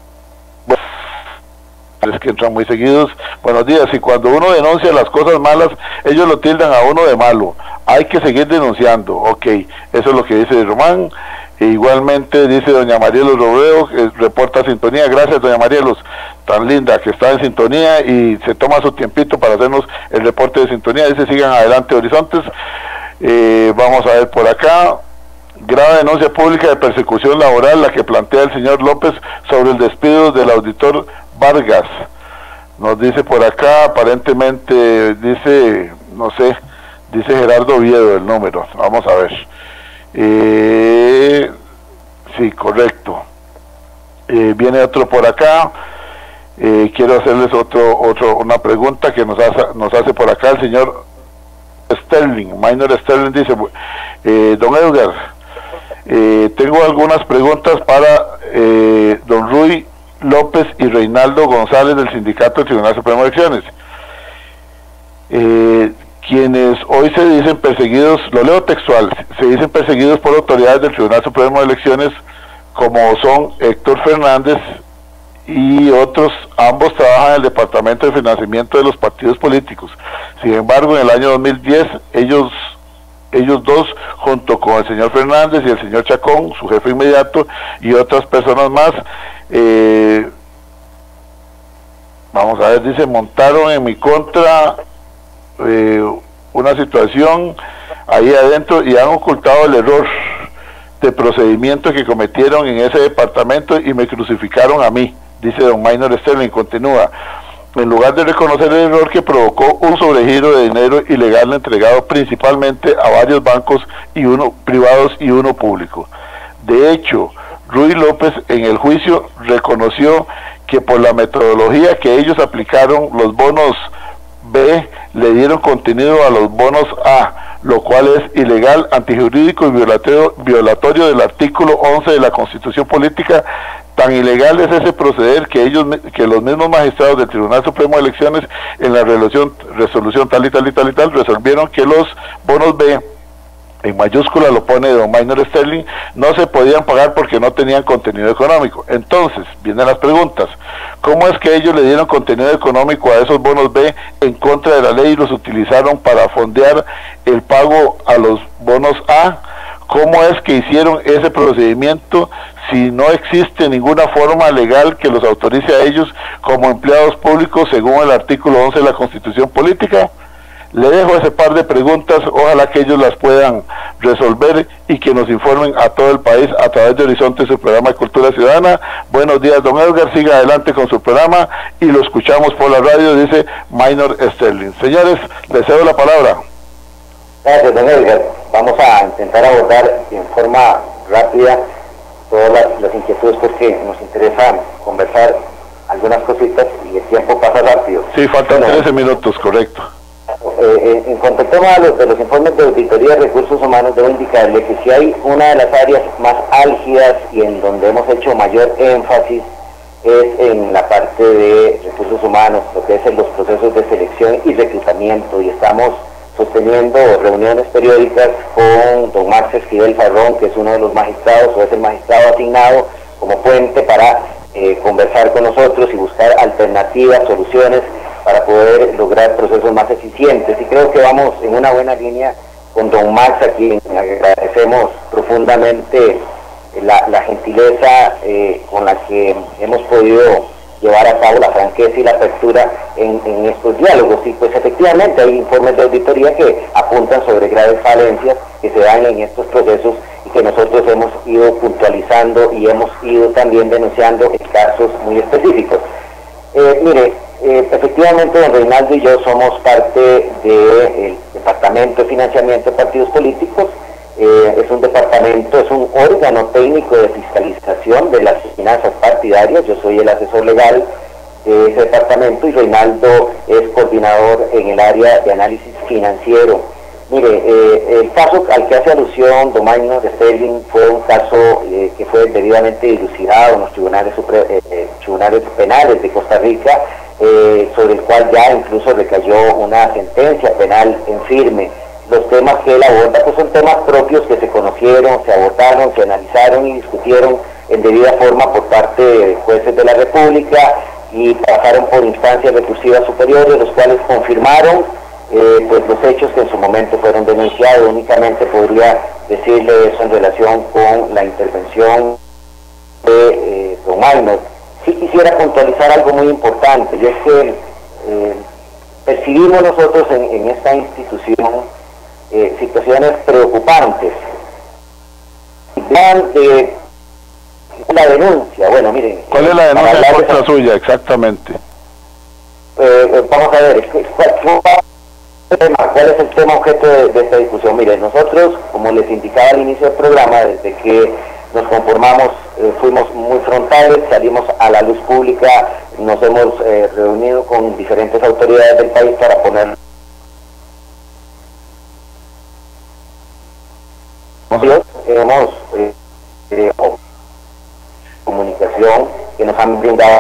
Speaker 7: es que entran muy seguidos. Buenos días. Y cuando uno denuncia las cosas malas, ellos lo tildan a uno de malo. Hay que seguir denunciando. Ok, eso es lo que dice Román. E igualmente dice doña Marielos Robledo, eh, reporta sintonía. Gracias, doña Marielos, tan linda, que está en sintonía y se toma su tiempito para hacernos el reporte de sintonía. Dice: sigan adelante, Horizontes. Eh, vamos a ver por acá. Grave denuncia pública de persecución laboral, la que plantea el señor López sobre el despido del auditor Vargas. Nos dice por acá, aparentemente, dice, no sé, dice Gerardo Oviedo el número, vamos a ver. Eh, sí, correcto. Eh, viene otro por acá. Eh, quiero hacerles otro, otro, una pregunta que nos hace, nos hace por acá el señor Sterling, Minor Sterling, dice: eh, don Edgar, eh, tengo algunas preguntas para eh, don Ruy López y Reinaldo González del Sindicato del Tribunal Supremo de Elecciones, eh, quienes hoy se dicen perseguidos, lo leo textual, se dicen perseguidos por autoridades del Tribunal Supremo de Elecciones, como son Héctor Fernández y otros. Ambos trabajan en el Departamento de Financiamiento de los Partidos Políticos. Sin embargo, en el año dos mil diez, ellos ellos dos, junto con el señor Fernández y el señor Chacón, su jefe inmediato, y otras personas más, eh, vamos a ver, dice, montaron en mi contra eh, una situación ahí adentro y han ocultado el error de procedimiento que cometieron en ese departamento y me crucificaron a mí, dice don Minor Sterling. Continúa: en lugar de reconocer el error que provocó un sobregiro de dinero ilegal entregado principalmente a varios bancos, y uno privados y uno público. De hecho, Ruy López en el juicio reconoció que por la metodología que ellos aplicaron, los bonos B le dieron contenido a los bonos A, lo cual es ilegal, antijurídico y violatorio, violatorio del artículo once de la Constitución Política. Tan ilegal es ese proceder que ellos, que los mismos magistrados del Tribunal Supremo de Elecciones, en la resolución, resolución tal y tal y tal y tal, resolvieron que los bonos B, en mayúscula lo pone don Minor Sterling, no se podían pagar porque no tenían contenido económico. Entonces, vienen las preguntas: ¿cómo es que ellos le dieron contenido económico a esos bonos B en contra de la ley y los utilizaron para fondear el pago a los bonos A? ¿Cómo es que hicieron ese procedimiento si no existe ninguna forma legal que los autorice a ellos como empleados públicos según el artículo once de la Constitución Política? Le dejo ese par de preguntas, ojalá que ellos las puedan resolver y que nos informen a todo el país a través de Horizonte, su programa de Cultura Ciudadana. Buenos días, don Edgar, siga adelante con su programa y lo escuchamos por la radio, dice Minor Sterling. Señores, les cedo la palabra.
Speaker 1: Gracias, don Edgar. Vamos a intentar abordar en forma rápida todas las, las inquietudes porque nos interesa conversar algunas cositas y el tiempo pasa rápido.
Speaker 7: Sí, faltan
Speaker 1: bueno,
Speaker 7: trece minutos, correcto.
Speaker 1: Eh, en cuanto al tema de los, de los informes de auditoría de recursos humanos, debo indicarle que si hay una de las áreas más álgidas y en donde hemos hecho mayor énfasis es en la parte de recursos humanos, lo que es en los procesos de selección y reclutamiento, y estamos sosteniendo reuniones periódicas con don Max Esquivel Farrón, que es uno de los magistrados o es el magistrado asignado como puente para eh, conversar con nosotros y buscar alternativas, soluciones para poder lograr procesos más eficientes, y creo que vamos en una buena línea con don Max, a quien agradecemos profundamente la, la gentileza eh, con la que hemos podido llevar a cabo la franqueza y la apertura en, en estos diálogos. Y pues efectivamente hay informes de auditoría que apuntan sobre graves falencias que se dan en estos procesos y que nosotros hemos ido puntualizando y hemos ido también denunciando en casos muy específicos. Eh, mire, eh, efectivamente don Reinaldo y yo somos parte del Departamento de Financiamiento de Partidos Políticos. Eh, es un departamento, es un órgano técnico de fiscalización de las finanzas partidarias. Yo soy el asesor legal de ese departamento y Reinaldo es coordinador en el área de análisis financiero. Mire, eh, el caso al que hace alusión don Minor Sterling fue un caso eh, que fue debidamente dilucidado en los tribunales, supre eh, eh, tribunales penales de Costa Rica, eh, sobre el cual ya incluso recayó una sentencia penal en firme. Los temas que él aborda pues son temas propios que se conocieron, se abordaron, se analizaron y discutieron en debida forma por parte de jueces de la República y pasaron por instancias recursivas superiores, los cuales confirmaron eh, pues los hechos que en su momento fueron denunciados. Únicamente podría decirle eso en relación con la intervención de eh, don Minor. Sí quisiera puntualizar algo muy importante, y es que eh, percibimos nosotros en, en esta institución Eh, situaciones preocupantes. Plan de la denuncia, bueno, miren.
Speaker 7: ¿Cuál es la denuncia en contra de suya, exactamente?
Speaker 1: Eh, eh, vamos a ver, ¿cuál, ¿cuál es el tema objeto de, de esta discusión? Miren, nosotros, como les indicaba al inicio del programa, desde que nos conformamos, eh, fuimos muy frontales, salimos a la luz pública, nos hemos eh, reunido con diferentes autoridades del país para poner hemos eh, eh, comunicación que nos han brindado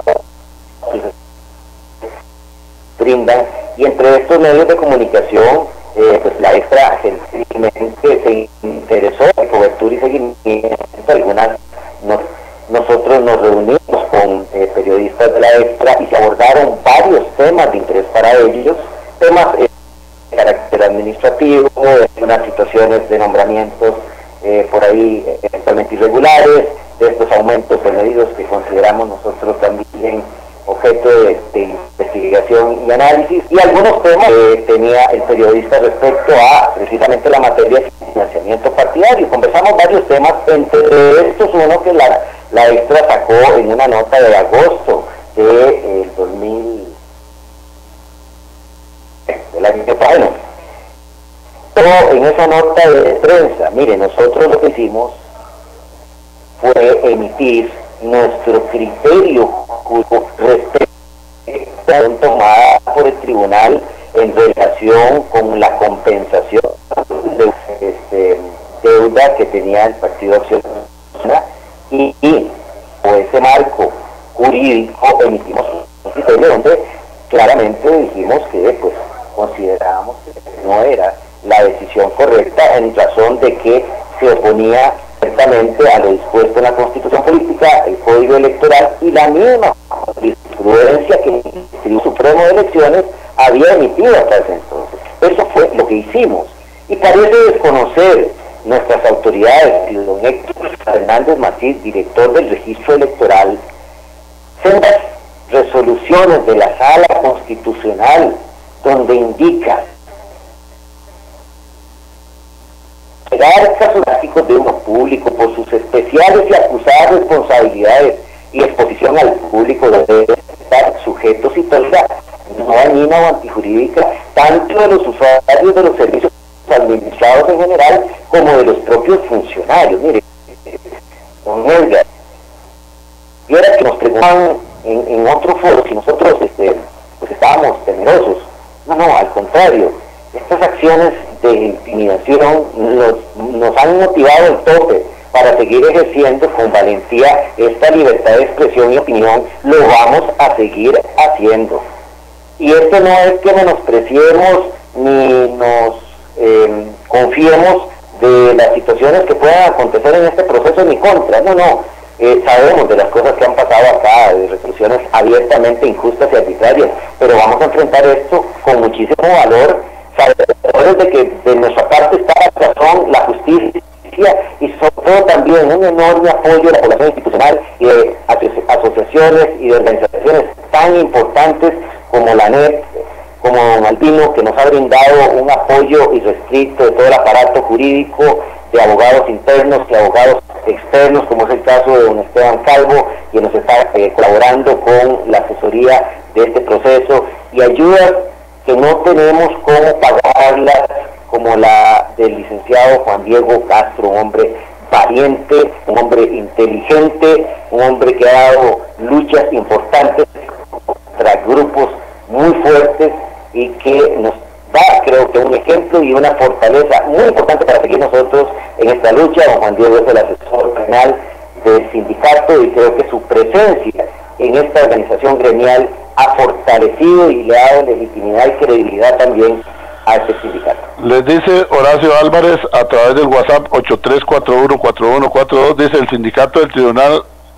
Speaker 1: brindan y entre estos medios de comunicación eh, pues la extra gentilmente se interesó en cobertura y seguimiento. Algunas nos, nosotros nos reunimos con eh, periodistas de la extra y se abordaron varios temas de interés para ellos, temas eh, de carácter administrativo, de unas situaciones de nombramientos Eh, por ahí eh, eventualmente irregulares, de estos aumentos de medios que consideramos nosotros también objeto de, de investigación y análisis, y algunos temas que tenía el periodista respecto a precisamente la materia de financiamiento partidario. Conversamos varios temas, entre estos uno que la, la extra sacó en una nota de agosto del de, eh, dos mil del año pasado. En esa nota de prensa, mire, nosotros lo que hicimos fue emitir nuestro criterio respecto a la tomada por el tribunal en relación con la compensación de este, deuda que tenía el Partido Acción Nacional y, y por ese marco jurídico emitimos un criterio donde claramente dijimos que pues considerábamos que no era la decisión correcta en razón de que se oponía directamente a lo dispuesto en la Constitución Política, el Código Electoral y la misma jurisprudencia que el Tribunal Supremo de Elecciones había emitido hasta ese entonces. Eso fue lo que hicimos. Y parece desconocer nuestras autoridades, y don Héctor Fernández Macís, director del Registro Electoral, sendas resoluciones de la Sala Constitucional donde indica casos prácticos de uno público por sus especiales y acusadas responsabilidades y exposición al público debe estar sujetos y tolerabilidad no dañina o antijurídica tanto de los usuarios de los servicios administrados en general como de los propios funcionarios. Mire, don Edgar, y ahora que nos preguntaban en, en otro foro si nosotros este, pues estábamos temerosos. No, no, al contrario, estas acciones de intimidación nos, nos han motivado el tope para seguir ejerciendo con valentía esta libertad de expresión y opinión. Lo vamos a seguir haciendo. Y esto no es que menospreciemos ni nos eh, confiemos de las situaciones que puedan acontecer en este proceso en mi contra. No, no, eh, sabemos de las cosas que han pasado acá, de resoluciones abiertamente injustas y arbitrarias, pero vamos a enfrentar esto con muchísimo valor, sabemos de que de nuestra parte está la razón, la justicia y sobre todo también un enorme apoyo de la población institucional y de aso asociaciones y de organizaciones tan importantes como la ANEP, como don Albino, que nos ha brindado un apoyo irrestricto de todo el aparato jurídico, de abogados internos y abogados externos, como es el caso de don Esteban Calvo, que nos está eh, colaborando con la asesoría de este proceso, y ayudas que no tenemos cómo pagarlas, como la del licenciado Juan Diego Castro, un hombre valiente, un hombre inteligente, un hombre que ha dado luchas importantes contra grupos muy fuertes y que nos da, creo que, un ejemplo y una fortaleza muy importante para seguir nosotros en esta lucha. Don Juan Diego es el asesor penal del sindicato y creo que su presencia en esta organización gremial ha fortalecido y le ha dado legitimidad y credibilidad también a este sindicato.
Speaker 7: Les dice Horacio Álvarez a través del WhatsApp ocho tres cuatro uno cuatro uno cuatro dos, dice: el sindicato del tribunal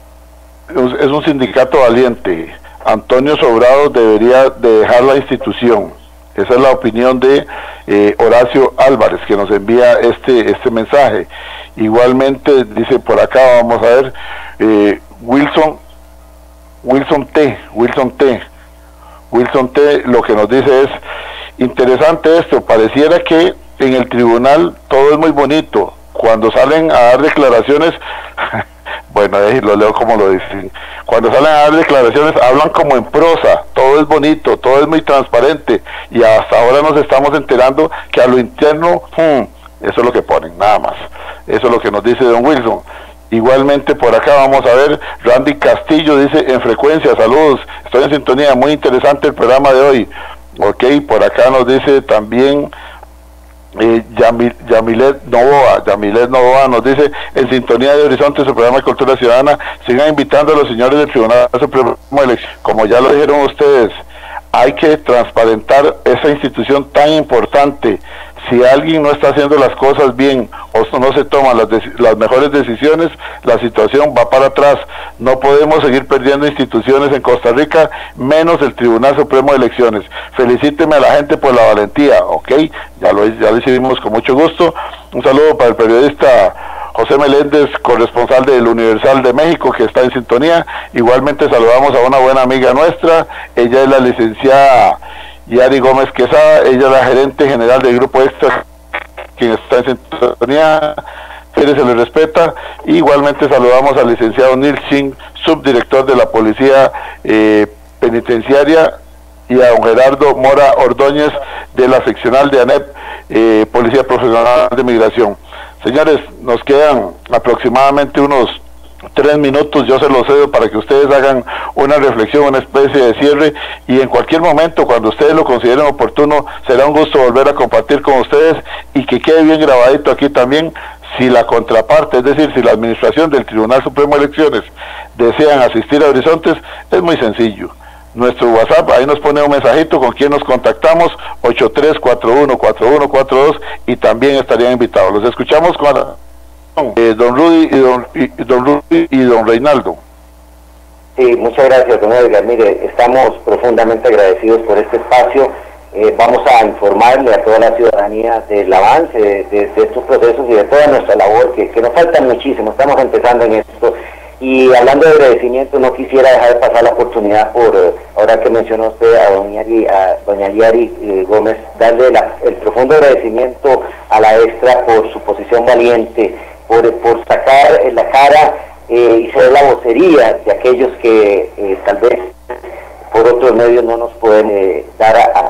Speaker 7: es un sindicato valiente. Antonio Sobrado debería de dejar la institución. Esa es la opinión de eh, Horacio Álvarez, que nos envía este este mensaje. Igualmente dice por acá, vamos a ver, eh, Wilson Wilson T, Wilson T, Wilson T, lo que nos dice es: interesante esto, pareciera que en el tribunal todo es muy bonito, cuando salen a dar declaraciones, bueno, eh, lo leo como lo dicen, cuando salen a dar declaraciones hablan como en prosa, todo es bonito, todo es muy transparente, y hasta ahora nos estamos enterando que a lo interno, hmm, eso es lo que ponen, nada más, eso es lo que nos dice don Wilson. Igualmente por acá vamos a ver, Randy Castillo dice: en frecuencia, saludos, estoy en sintonía, muy interesante el programa de hoy. Ok, por acá nos dice también eh, Yamil, Yamilet Novoa, Yamilet Novoa nos dice: en sintonía de Horizonte, su programa de Cultura Ciudadana, sigan invitando a los señores del Tribunal Supremo de Elecciones. Como ya lo dijeron ustedes, hay que transparentar esa institución tan importante. Si alguien no está haciendo las cosas bien o no se toman las, las mejores decisiones, la situación va para atrás. No podemos seguir perdiendo instituciones en Costa Rica, menos el Tribunal Supremo de Elecciones. Felicíteme a la gente por la valentía, ok, ya lo, ya lo hicimos con mucho gusto. Un saludo para el periodista José Meléndez, corresponsal del Universal de México, que está en sintonía. Igualmente saludamos a una buena amiga nuestra, ella es la licenciada Yari Gómez Quesada, ella es la gerente general del Grupo Extra, quien está en sintonía, se le respeta. Igualmente saludamos al licenciado Neil Singh, subdirector de la Policía eh, Penitenciaria, y a don Gerardo Mora Ordóñez, de la seccional de ANEP, eh, Policía Profesional de Migración. Señores, nos quedan aproximadamente unos tres minutos, yo se los cedo para que ustedes hagan una reflexión, una especie de cierre, y en cualquier momento, cuando ustedes lo consideren oportuno, será un gusto volver a compartir con ustedes y que quede bien grabadito aquí también. Si la contraparte, es decir, si la administración del Tribunal Supremo de Elecciones desean asistir a Horizontes, es muy sencillo. Nuestro WhatsApp, ahí nos pone un mensajito con quien nos contactamos, ocho tres cuatro uno cuatro uno cuatro dos, y también estarían invitados. Los escuchamos con eh, don Rudy y don, y, don Rudy y don Reinaldo.
Speaker 1: Sí, muchas gracias, don Edgar. Mire, estamos profundamente agradecidos por este espacio. Eh, vamos a informarle a toda la ciudadanía del avance de, de, de estos procesos y de toda nuestra labor, que, que nos falta muchísimo, estamos empezando en esto. Y hablando de agradecimiento, no quisiera dejar de pasar la oportunidad, por eh, ahora que mencionó usted a doña, a doña Liari eh, Gómez, darle la, el profundo agradecimiento a la extra por su posición valiente, por, por sacar en la cara eh, y ser la vocería de aquellos que eh, tal vez por otros medios no nos pueden eh, dar a, a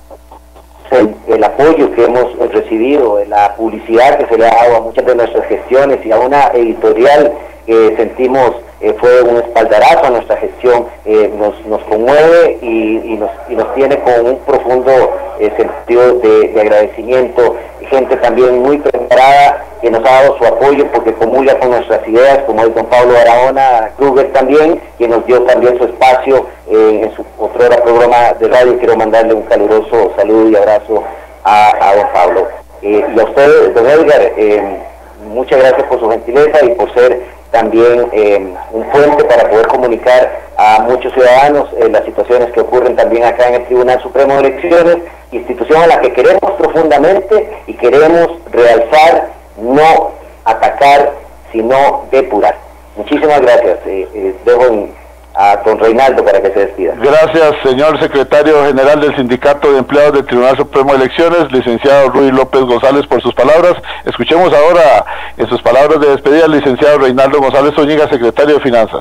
Speaker 1: el, el apoyo que hemos recibido, la publicidad que se le ha dado a muchas de nuestras gestiones y a una editorial que sentimos eh, fue un espaldarazo a nuestra gestión, eh, nos, nos conmueve y, y, nos, y nos tiene con un profundo eh, sentido de, de agradecimiento. Gente también muy preparada que nos ha dado su apoyo porque comulga con nuestras ideas, como el don Pablo Barahona Kruger también, que nos dio también su espacio eh, en su otro programa de radio. Quiero mandarle un caluroso saludo y abrazo a, a don Pablo. Eh, y a usted, don Edgar, eh, muchas gracias por su gentileza y por ser también eh, un puente para poder comunicar a muchos ciudadanos eh, las situaciones que ocurren también acá en el Tribunal Supremo de Elecciones, institución a la que queremos profundamente y queremos realzar, no atacar, sino depurar. Muchísimas gracias. Eh, eh, dejo en, a don Reinaldo para que se despida.
Speaker 7: Gracias, señor secretario general del Sindicato de Empleados del Tribunal Supremo de Elecciones, licenciado Ruy López González, por sus palabras. Escuchemos ahora en sus palabras de despedida al licenciado Reinaldo González Zúñiga, secretario de Finanzas.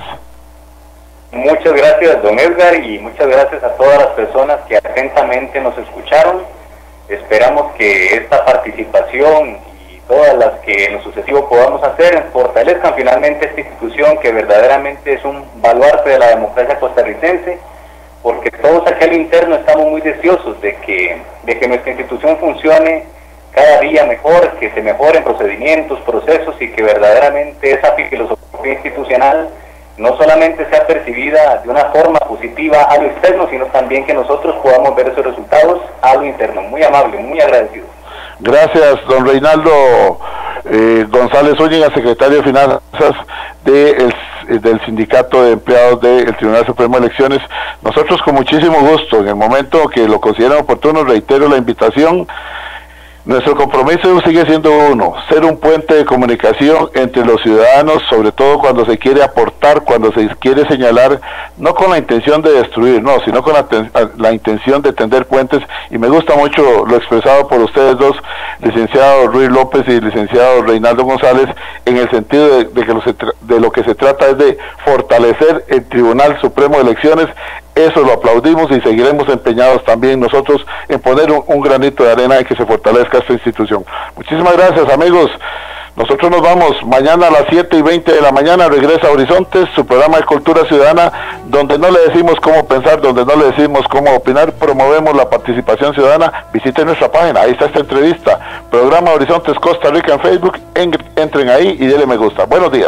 Speaker 8: Muchas gracias, don Edgar, y muchas gracias a todas las personas que atentamente nos escucharon. Esperamos que esta participación y todas las que en lo sucesivo podamos hacer fortalezcan finalmente esta institución que verdaderamente es un baluarte de la democracia costarricense, porque todos aquí al interno estamos muy deseosos de que, de que nuestra institución funcione cada día mejor, que se mejoren procedimientos, procesos, y que verdaderamente esa filosofía institucional no solamente sea percibida de una forma positiva a lo externo, sino también que nosotros podamos ver esos resultados a lo interno. Muy amable, muy agradecido.
Speaker 7: Gracias, don Reinaldo eh, González Zúñiga, secretario de Finanzas de el, del Sindicato de Empleados del Tribunal Supremo de Elecciones. Nosotros con muchísimo gusto, en el momento que lo consideren oportuno, reitero la invitación. Nuestro compromiso sigue siendo uno, ser un puente de comunicación entre los ciudadanos, sobre todo cuando se quiere aportar, cuando se quiere señalar, no con la intención de destruir, no, sino con la, la intención de tender puentes. Y me gusta mucho lo expresado por ustedes dos, licenciado Ruy López y licenciado Reinaldo González, en el sentido de, de que lo se de lo que se trata es de fortalecer el Tribunal Supremo de Elecciones. Eso lo aplaudimos y seguiremos empeñados también nosotros en poner un, un granito de arena y que se fortalezca esta institución. Muchísimas gracias, amigos. Nosotros nos vamos mañana a las siete y veinte de la mañana, regresa a Horizontes, su programa de Cultura Ciudadana, donde no le decimos cómo pensar, donde no le decimos cómo opinar, promovemos la participación ciudadana. Visiten nuestra página, ahí está esta entrevista, programa Horizontes Costa Rica en Facebook, en, entren ahí y denle me gusta. Buenos días.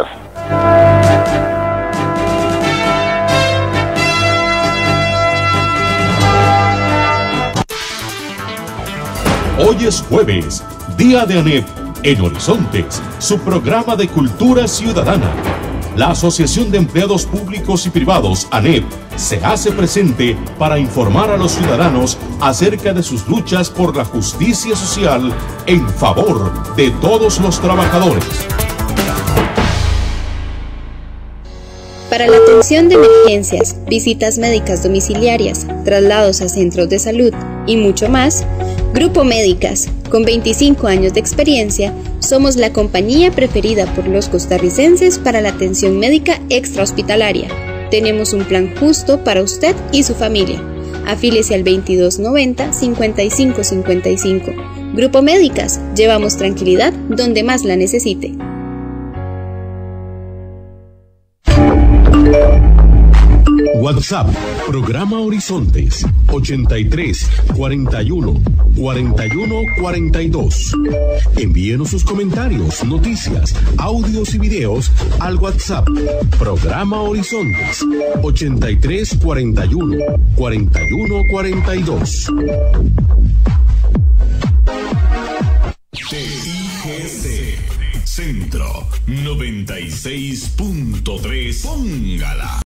Speaker 6: Hoy es jueves, día de ANEP en Horizontes, su programa de cultura ciudadana. La Asociación de Empleados Públicos y Privados, ANEP, se hace presente para informar a los ciudadanos acerca de sus luchas por la justicia social en favor de todos los trabajadores.
Speaker 10: Para la atención de emergencias, visitas médicas domiciliarias, traslados a centros de salud y mucho más, Grupo Médicas, con veinticinco años de experiencia, somos la compañía preferida por los costarricenses para la atención médica extrahospitalaria. Tenemos un plan justo para usted y su familia. Afíliese al veintidós noventa, cincuenta y cinco cincuenta y cinco. Grupo Médicas, llevamos tranquilidad donde más la necesite.
Speaker 6: WhatsApp, Programa Horizontes, ochenta y tres, cuarenta y uno, cuarenta y uno, cuarenta y dos. Envíenos sus comentarios, noticias, audios y videos al WhatsApp, Programa Horizontes, ochenta y tres, cuarenta y uno, cuarenta y uno, cuarenta y dos.
Speaker 12: T I G C Centro noventa y seis punto tres. Póngala.